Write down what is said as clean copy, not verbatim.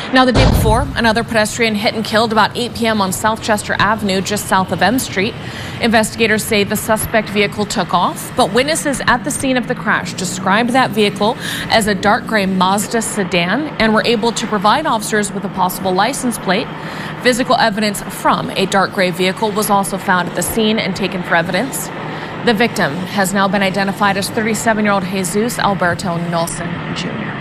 Now, the day before, another pedestrian hit and killed about 8 p.m. on South Chester Avenue, just south of M Street. Investigators say the suspect vehicle took off, but witnesses at the scene of the crash described that vehicle as a dark gray Mazda sedan and were able to provide officers with a possible license plate. Physical evidence from a dark gray vehicle was also found at the scene and taken for evidence. The victim has now been identified as 37-year-old Jesus Alberto Nelson Jr.